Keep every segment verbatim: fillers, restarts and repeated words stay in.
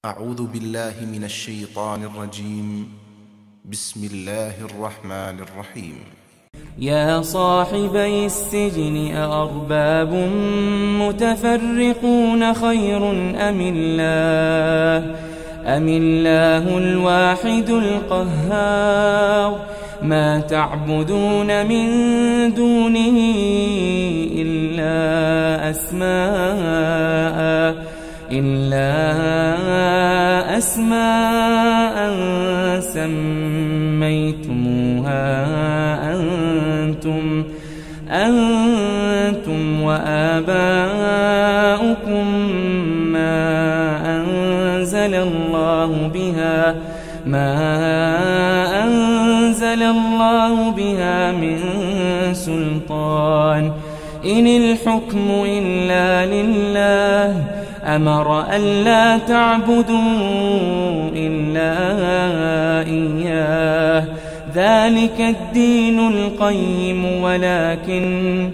أعوذ بالله من الشيطان الرجيم. بسم الله الرحمن الرحيم. يا صاحبي السجن أأرباب متفرقون خير أم الله أم الله الواحد القهار ما تعبدون من دونه إلا أسماء إلا أسماء سميتموها أنتم أنتم وآباؤكم ما أنزل الله بها ما أنزل الله بها من سلطان إن الحكم إلا لله أمر ألا تعبدوا إلا إياه ذلك الدين القيم ولكن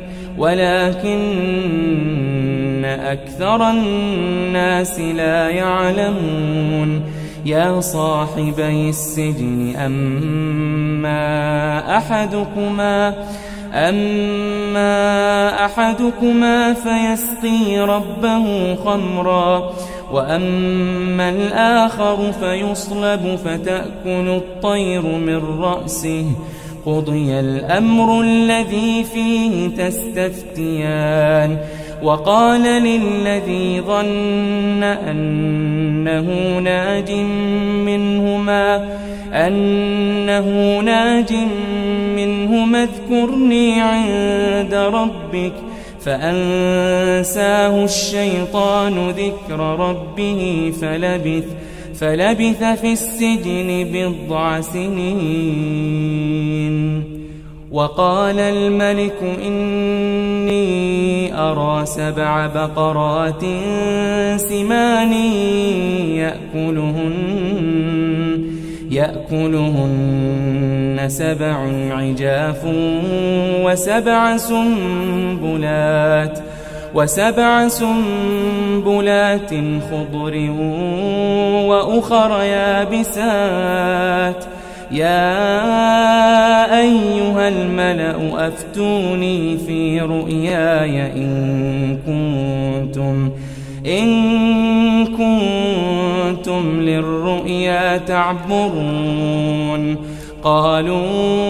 ولكن أكثر الناس لا يعلمون. يا صاحبي السجن أما أحدكما أما أحدكما فيسقي ربه خمرا وأما الآخر فيصلب فتأكل الطير من رأسه قضي الأمر الذي فيه تستفتيان. وقال للذي ظن أنه ناج منهما أنه ناج منهما اذكرني عند ربك فأنساه الشيطان ذكر ربه فلبث فلبث في السجن بضع سنين. وقال الملك إني أرى سبع بقرات سمان يأكلهن يأكلهن سبع عجاف وسبع سنبلات وسبع سنبلات خضر وأخر يابسات. يا أيها الملأ أفتوني في رؤياي إن كنتم إن كنتم للرؤيا تعبرون. قالوا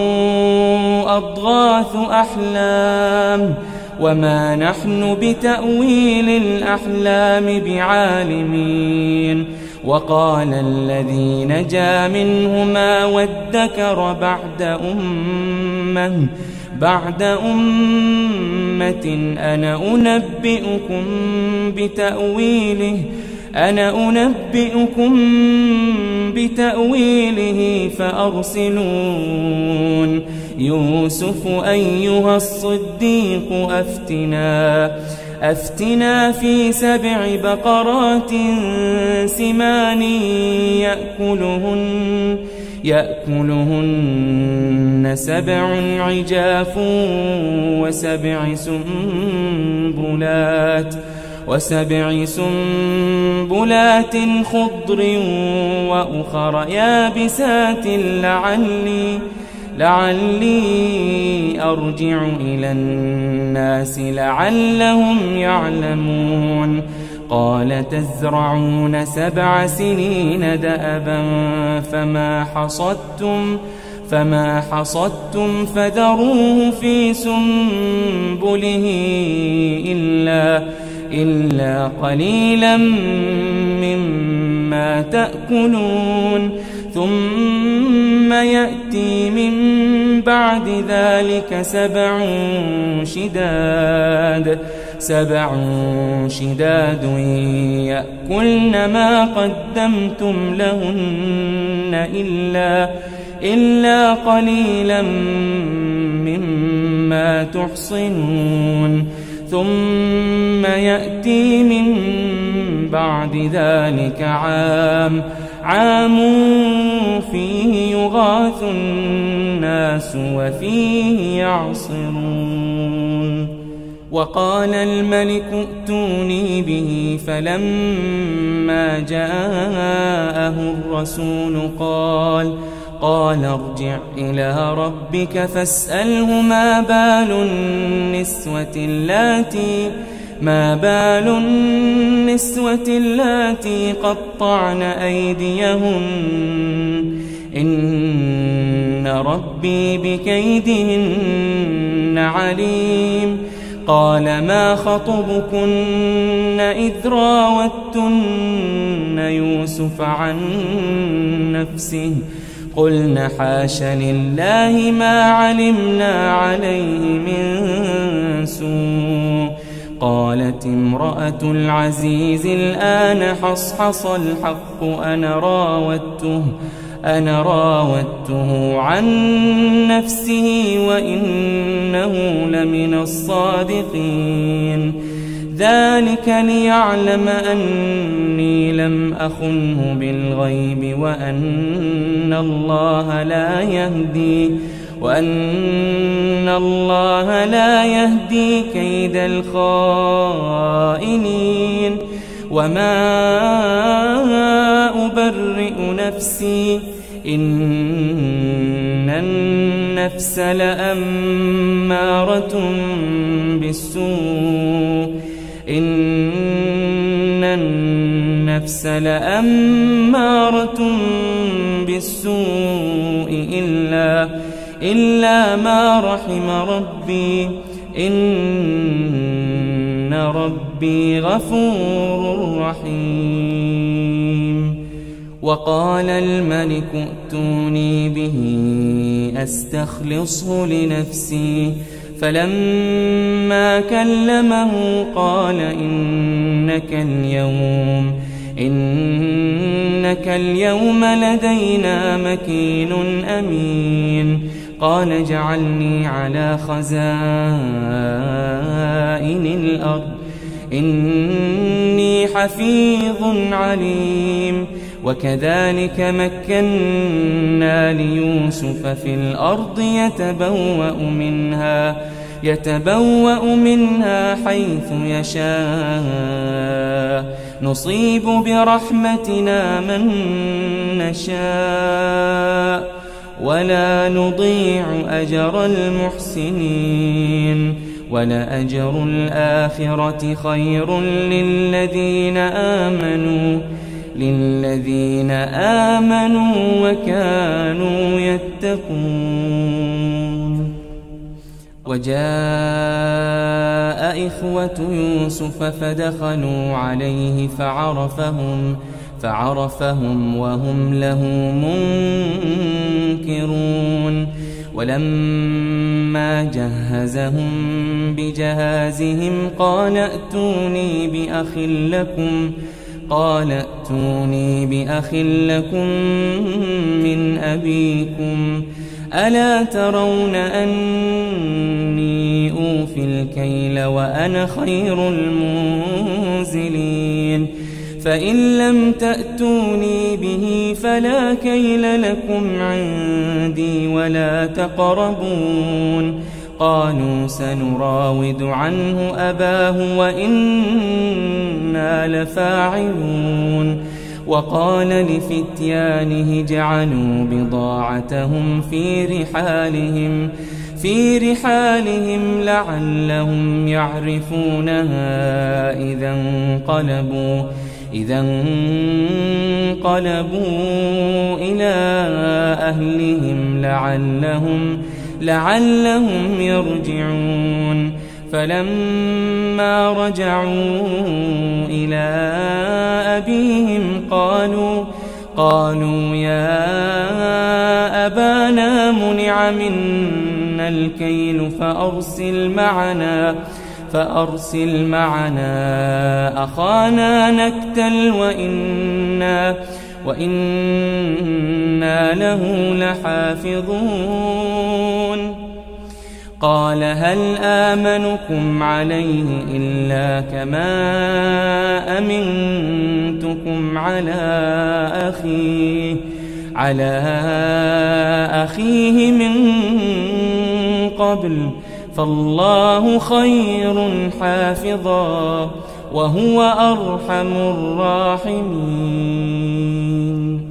أضغاث أحلام وما نحن بتأويل الأحلام بعالمين. وقال الذي نجا منهما وادكر بعد أمة بعد أمة أنا أنبئكم بتأويله أنا أنبئكم بتأويله فأرسلون. يوسف أيها الصديق أفتنا أفتنا في سبع بقرات سمان يأكلهن يأكلهن سبع عجاف وسبع سنبلات وسبع سنبلات خضر وأخر يابسات لعلي لعلي أرجع إلى الناس لعلهم يعلمون. قال تزرعون سبع سنين دأبا فما حصدتم فما حصدتم فذروه في سنبله إلا إلا قليلا مما تأكلون. ثم يأتي من بعد ذلك سبع شداد سبع شداد يأكلن ما قدمتم لهن إلا إلا قليلا مما تحصنون. ثم يأتي من بعد ذلك عام عام فيه يغاث الناس وفيه يعصرون. وقال الملك ائتوني به فلما جاءه الرسول قال قال ارجع إلى ربك فاسأله ما بال النسوة اللاتي ما بال النسوة اللاتي قطعن أيديهن إن ربي بكيدهن عليم. قال ما خطبكن إذ راوتن يوسف عن نفسه قلن حاش لله ما علمنا عليه من سوء. قالت امرأة العزيز الآن حصحص الحق أنا راودته أنا راودته عن نفسه وإنه لمن الصادقين. ذلك ليعلم أني لم أخنه بالغيب وأن الله لا يهدي وأن الله لا يهدي كيد الخائنين. وما أبرئ نفسي إن النفس لأمارة بالسوء إن النفس لأمارة بالسوء إلا إلا ما رحم ربي إن ربي غفور رحيم. وقال الملك ائتوني به أستخلصه لنفسي فلما كلمه قال إنك اليوم إنك اليوم لدينا مكين أمين. قال اجعلني على خزائن الأرض إني حفيظ عليم. وكذلك مكنا ليوسف في الأرض يتبوأ منها يتبوأ منها حيث يشاء نصيب برحمتنا من نشاء ولا نضيع أجر المحسنين. ولأجر الآخرة خير للذين آمنوا للذين آمنوا وكانوا يتقون. وجاء إخوة يوسف فدخلوا عليه فعرفهم فعرفهم وهم له منكرون. ولما جهزهم بجهازهم قال ائتوني بأخ لكم قال ائتوني بأخ لكم من أبيكم ألا ترون أني أوفي الكيل وأنا خير المنزلين. فإن لم تأتوني به فلا كيل لكم عندي ولا تقربون. قالوا سنراود عنه أباه وإنا لفاعلون. وقال لفتيانه جعلوا بضاعتهم في رحالهم في رحالهم لعلهم يعرفونها إذا انقلبوا إذا انقلبوا إلى أهلهم لعلهم لعلهم يرجعون. فلما رجعوا إلى أبيهم قالوا قالوا يا أبانا منع منا الكيل فأرسل معنا فأرسل معنا أخانا نكتل وإنا وإنا له لحافظون. قال هل آمنكم عليه إلا كما أمنتكم على أخيه على أخيه من قبل فالله خير حافظا وهو أرحم الراحمين.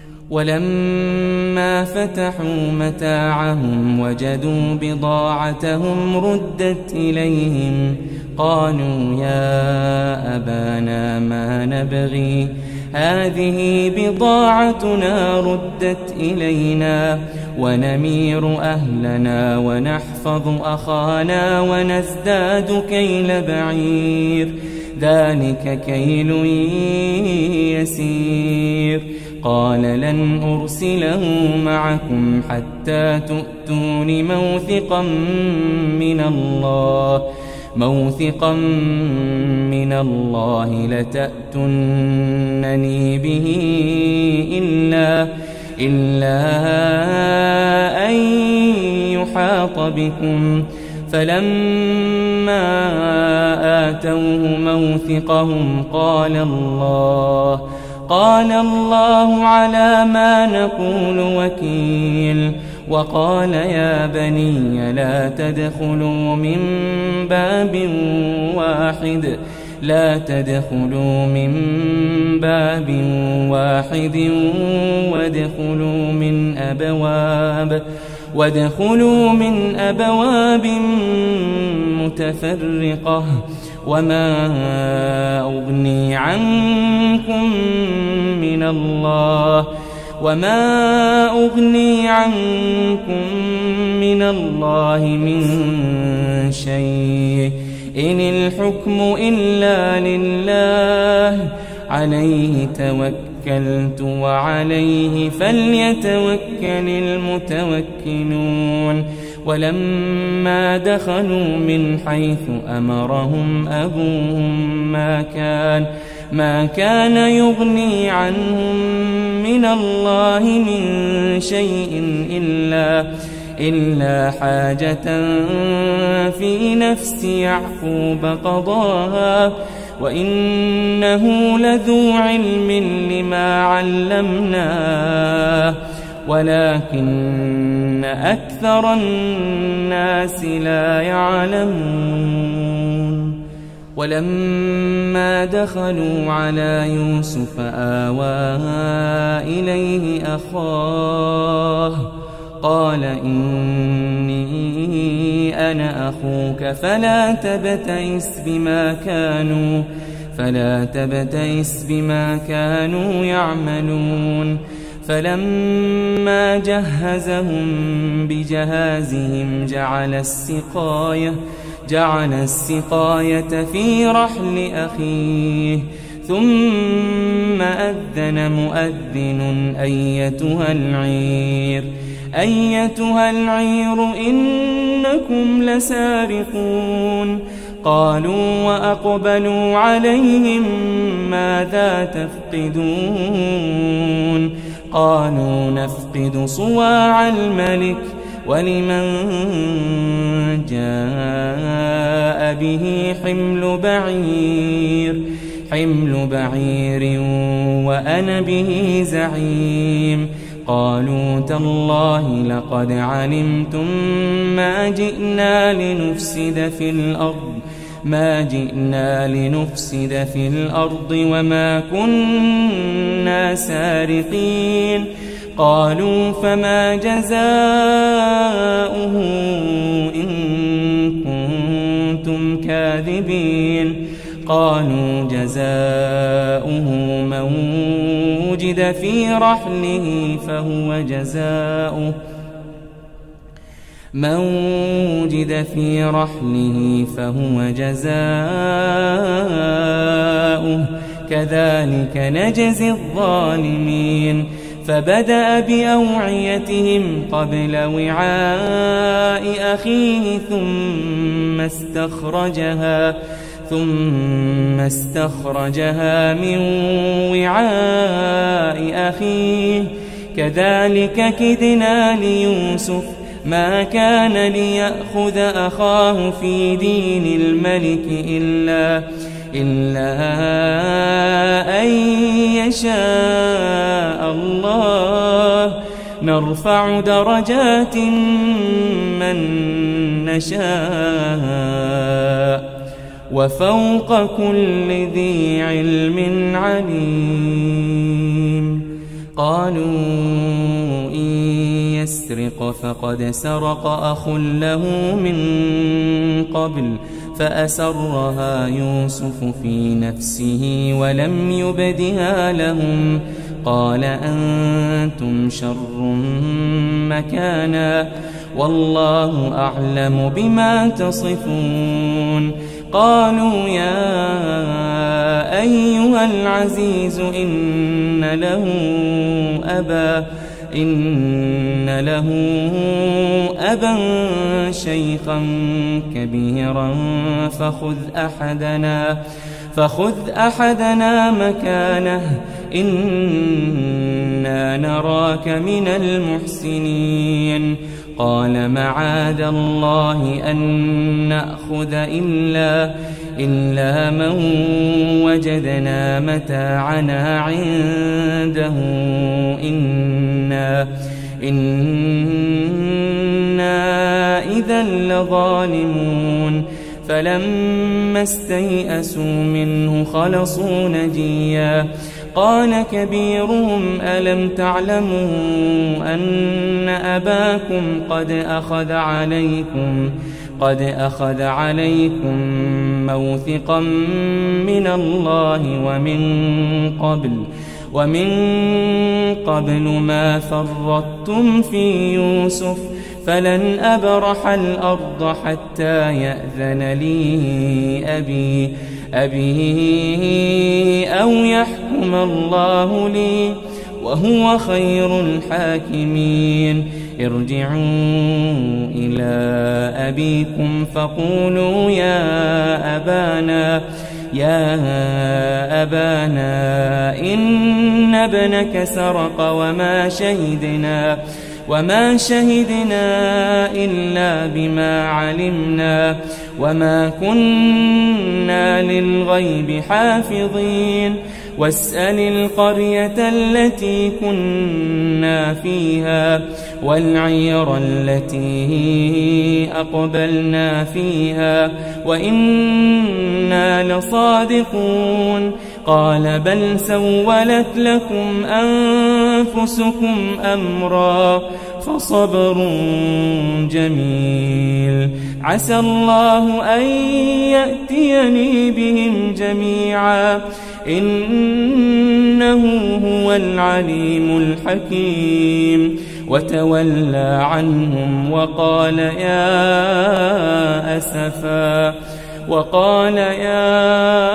ولما فتحوا متاعهم وجدوا بضاعتهم ردت إليهم قالوا يا أبانا ما نبغي هذه بضاعتنا ردت إلينا ونمير أهلنا ونحفظ أخانا ونزداد كيل بعير ذلك كيل يسير. قال لن أرسله معكم حتى تؤتون موثقا من الله موثقا من الله لتأتونني به إلا, إلا أن يحاط بكم. فلما آتوه موثقهم قال الله قال الله على ما نقول وكيل. وقال يا بني لا تدخلوا من باب واحد لا تدخلوا من باب واحد وادخلوا من أبواب وادخلوا من أبواب متفرقة وما أغني عنكم من الله وما أغني عنكم من الله من شيء إن الحكم إلا لله عليه توكلت وعليه فليتوكل المتوكلون. ولما دخلوا من حيث أمرهم أبوهم ما كان ما كان يغني عنهم من الله من شيء إلا, إلا حاجة في نفس يعقوب قضاها وإنه لذو علم لما علمناه ولكن أكثر الناس لا يعلمون. ولما دخلوا على يوسف آوى إليه أخاه قال إني أنا أخوك فلا تبتئس بما كانوا فلا تبتئس بما كانوا يعملون. فلما جهزهم بجهازهم جعل السقاية جعل السقاية في رحل أخيه ثم أذن مؤذن أيتها العير أيتها العير إنكم لسارقون. قالوا وأقبلوا عليهم ماذا تفقدون قالوا نفقد صواع الملك ولمن جاء به حمل بعير حمل بعير وأنا به زعيم. قالوا تالله لقد علمتم ما جئنا لنفسد في الأرض ما جئنا لنفسد في الأرض وما كنا سارقين. قالوا فما جزاؤه إن كنتم كاذبين. قالوا جزاؤه من وجد في رحله فهو جزاؤه من وجد في رحله فهو جزاؤه كذلك نجزي الظالمين. فبدأ بأوعيتهم قبل وعاء أخيه ثم استخرجها ثم استخرجها من وعاء أخيه كذلك كدنا ليوسف ما كان ليأخذ أخاه في دين الملك إلا إلا أن يشاء الله نرفع درجات من نشاء وفوق كل ذي علم عليم. قالوا إن يسرق فقد سرق أخ له من قبل فأسرها يوسف في نفسه ولم يبدها لهم قال أنتم شر مكانا والله أعلم بما تصفون. قالوا يا أيها العزيز إن له أبا إن له أبا شيخا كبيرا فخذ أحدنا فخذ أحدنا مكانه إنا نراك من المحسنين. قال معاذ الله أن نأخذ إلا إلا من وجدنا متاعنا عنده إنا إنا إذا لظالمون. فلما استيئسوا منه خلصوا نجيا. قال كبيرهم ألم تعلموا أن أباكم قد أخذ عليكم قد أخذ عليكم موثقا من الله ومن قبل ومن قبل ما فرطتم في يوسف فلن أبرح الأرض حتى يأذن لي أبي أبي أو يحكم الله لي وهو خير الحاكمين. ارجعوا إلى أبيكم فقولوا يا أبانا يا أبانا إن ابنك سرق وما شهدنا وما شهدنا إلا بما علمنا وما كنا للغيب حافظين. واسأل القرية التي كنا فيها والعير التي أقبلنا فيها وإنا لصادقون. قال بل سولت لكم أنفسكم أمرا فصبر جميل عسى الله أن يأتيني بهم جميعا إنه هو العليم الحكيم. وتولى عنهم وقال يا أسفا وقال يا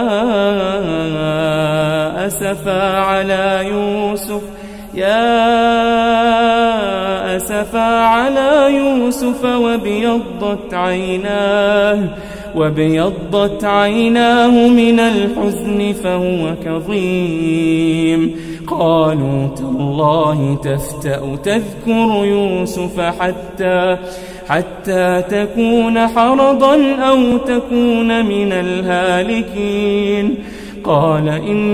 أسفا على يوسف يا أسفا على يوسف وابيضت عيناه وابيضت عيناه من الحزن فهو كظيم. قالوا تالله تفتأ تذكر يوسف حتى حتى تكون حرضا أو تكون من الهالكين. قال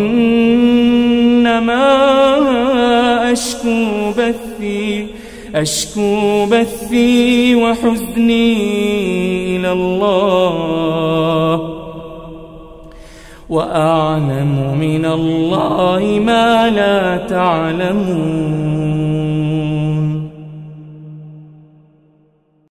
إنما أشكو بثي أشكو بثي وحزني إلى الله وأعلم من الله ما لا تعلمون.